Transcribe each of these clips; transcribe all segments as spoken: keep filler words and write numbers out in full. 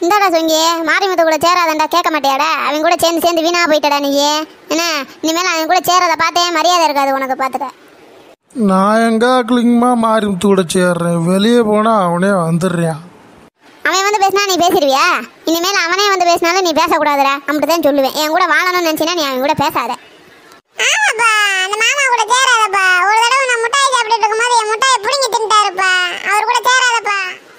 இந்தாடா சொங்கி, மாரிமுத்து கூட சேராதண்டா, கேட்க மாட்டியாடா? அவன் கூட சேர்ந்து சேர்ந்து வீணா போயிட்டடா நீ. என்ன இனிமேல் அவன் கூட சேரதை பார்த்தே மரியாதை இருக்காது உனக்கு. பார்த்துக்க. நான் எங்க கிளிங்கமா மாரிமுத்து கூட சேர்றேன்? வெளியே போனா அவனே வந்துடுறான். அவன் வந்து பேசினா நீ பேசிடுவியா? இனிமேல் அவனே வந்து பேசினாலும் நீ பேசக்கூடாதுடா, அப்படிதான் சொல்லுவேன். என் கூட வாழணும்னு நினைச்சினா நீ அவன் கூட பேசாத. ஆமாப்பா, அந்த மாமா கூட சேராதப்பா. ஒரு தடவை நான் முட்டாய் சாப்பிட்டுட்டு இருக்கும்போது என் முட்டாயை பிடிங்கி தின்ட்டாருப்பா. அவர் கூட சேராதப்பா.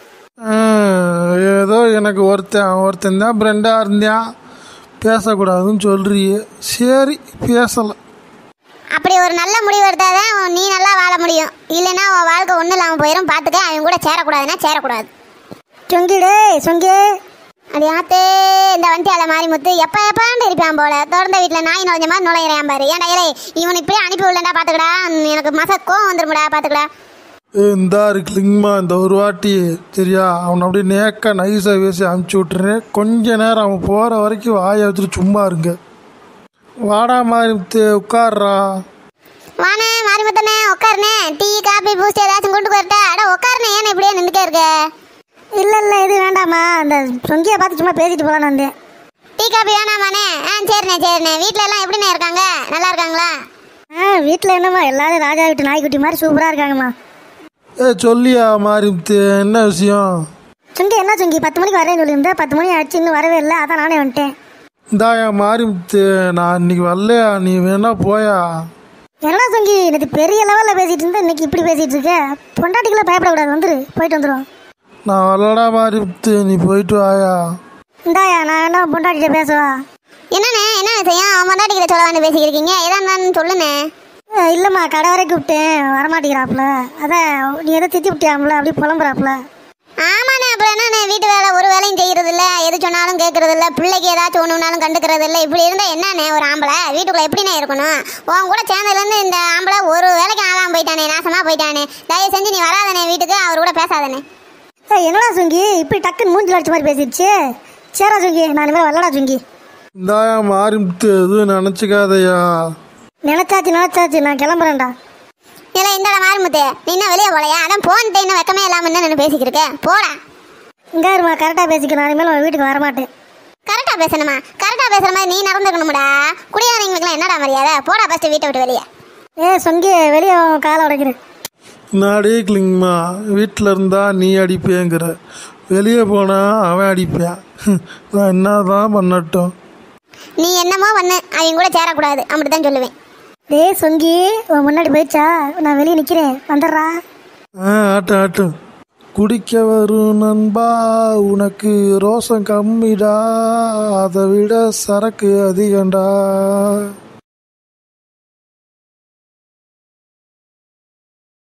ஏதோ எனக்கு ஒருத்தன் ஒருத்தன் தான் ஃப்ரெண்டாக இருந்தேன், பேசக்கூடாதுன்னு சொல்றியே. சரி, பேசலாம். அப்படி ஒரு நல்ல முடிவு எடுத்தாதான் நீ நல்லா வாழ முடியும். இல்லைன்னா உன் வாழ்க்கை ஒன்றும் இல்லாமல் போயிடும். பார்த்துக்க, அவன் கூட சேரக்கூடாதுன்னா சேரக்கூடாது. சொங்கிடே சொங்கி. அது ஆத்தே, இந்த வண்டியால மாரிமுத்து எப்போ எப்பாண்டு இருப்பான் போல. திறந்த வீட்டில் நாய் நுழைஞ்ச மாதிரி நுழையிறான் பாரு. ஏன்டா இலை, இவன் இப்படியே அனுப்பி விடலண்டா, பார்த்துக்கடா. எனக்கு மச கோவம் வந்துருமுடா, பார்த்துக்கடா. இந்தா இருக்குலிங்கம்மா, இந்த ஒரு வாட்டி சரியா அவனை அப்படியே நேக்க நைஸாக பேசி அனுப்பிச்சி விட்டுறேன். கொஞ்ச நேரம் அவன் போகிற வரைக்கும் வாயை வச்சுட்டு சும்மா இருங்க. வாடா மாரிமுத்து, உட்கார்றா. வானே மாரிமுத்தனே, உட்காருனே. டீ காபி பூஸ்ட் ஏதாச்சும் கொண்டு போயிட்டா? அட உட்காருனே, ஏன்னா இப்படியே நின்றுட்டே இருக்க? இல்லை இல்லை, இது வேண்டாமா, அந்த சொங்கியை பார்த்து சும்மா பேசிட்டு போகலான்னு வந்தேன். Tea coffee வேணாமாண்ணே? ஆ சரிண்ணே சரிண்ணே. வீட்டில் எல்லாம் எப்படிண்ணே இருக்காங்க? நல்லா இருக்காங்களா? ஆ வீட்டில் என்னம்மா, எல்லாரும் ராஜா வீட்டு நாய்க்குட்டி மாதிரி சூப்பராக இருக்காங்கம்மா. ஏ சொல்லியா மாரிமுத்து, என்ன விஷயம்? சொங்கி என்ன சொங்கி, பத்து மணிக்கு வரேன்னு சொல்லியிருந்தேன். பத்து மணி ஆச்சு, இன்னும் வரவே இல்லை. அதான் நானே வந்துட்டேன். இந்தாயா மாரிமுத்து, நான் இன்னைக்கு வரலையா, நீ வேணா போயா? என்னடா சொங்கி, இன்னைக்கு பெரிய லெவலில் பேசிகிட்டு இருந்தேன், இன்னைக்கு இப்படி பேசிகிட்டு இருக்க. பொண்டாட்டிக்கெல்லாம் பயப்படக்கூடாது, வந்துரு, போயிட்டு வந்துடும். நான் வரலடா மாரிமுத்து, நீ போயிட்டு வாயா. இந்தாயா, நான் என்ன பொண்டாட்டிகிட்ட பேசுவா? என்னண்ணே, என்ன விஷயம்? அவன் பொண்டாட்டிக்கிட்ட சொல்ல வந்து பேசிக்கிறீங்க, எதா இருந்தாலும் சொல்லுண்ணே. இல்லைம்மா, கடை வரை கூப்பிட்டேன், வரமாட்டேங்கிறாப்புல. அதான் நீ எதோ திட்டி விட்டியாம்ல, அப்படி புலம்புறாப்புல. ஆமாண்ணே, அப்புறம் என்னண்ணே, வீட்டு வேலை ஒரு வேலையும் செய்கிறது இல்லை, எது சொன்னாலும் கேட்கறது இல்லை, பிள்ளைக்கு ஏதாச்சும் ஒன்றுனாலும் கண்டுக்கிறது இல்லை. இப்படி இருந்தால் என்னண்ணே ஒரு ஆம்பளை வீட்டுக்குள்ளே எப்படிண்ணே இருக்கணும்? உன் கூட சேர்ந்ததுலேருந்து இந்த ஆம்பளை ஒரு வேலைக்கு ஆகாமல் போயிட்டானே, நாசமாக போயிட்டானே. தயவு செஞ்சு நீ வராதனே வீட்டுக்கு, அவர் கூட பேசாதனே. என்னடா சொங்கி, இப்படி டக்குன்னு மூஞ்சில் அடிச்ச மாதிரி பேசிடுச்சு. சேரா சொங்கி, நான் இனிமேல் வரலடா சொங்கி. இந்தாயா மாரிமுத்து, எதுவும் நினச்சிக்காதையா. நினச்சாச்சு நினச்சாச்சு, நான் கிளம்புறேன்டா. இல்லை இந்தாடா மாரிமுத்து, நீ இன்னும் வெளியே போலையா? அதான் போன்ட்டு இன்னும் வெக்கமே இல்லாமல் தான் நான் பேசிக்கிட்டு இருக்கேன். போடா. இங்கே இருமா, கரெக்டாக பேசிக்க. நான் இனிமேல் உன் வீட்டுக்கு வரமாட்டேன். கரெக்டாக பேசணுமா? கரெக்டாக பேசுகிற மாதிரி நீ நடந்துக்கணும்டா. குடியாரங்களுக்குலாம் என்னடா மரியாதை? போடா ஃபஸ்ட்டு வீட்டை விட்டு வெளியே. ஏ சொங்கி, வெளியே காலை உடைக்கிறேன். நாடே கிளிங்கம்மா, வீட்டில் இருந்தா நீ அடிப்பேங்கிற, வெளியே போனா அவன் அடிப்பேன். நான் என்ன தான் பண்ணட்டும்? நீ என்னமோ பண்ணு, அவங்க கூட சேரக்கூடாது, அப்படித்தான் சொல்லுவேன். டேய் சொங்கி, உன் முன்னாடி போயிடுச்சா? நான் வெளியே நிற்கிறேன், வந்துடுறா. ஆ ஆட்டும் ஆட்டும். குடிக்க வரும் நண்பா, உனக்கு ரோசம் கம்மிடா, அதை விட சரக்கு அதிகண்டா.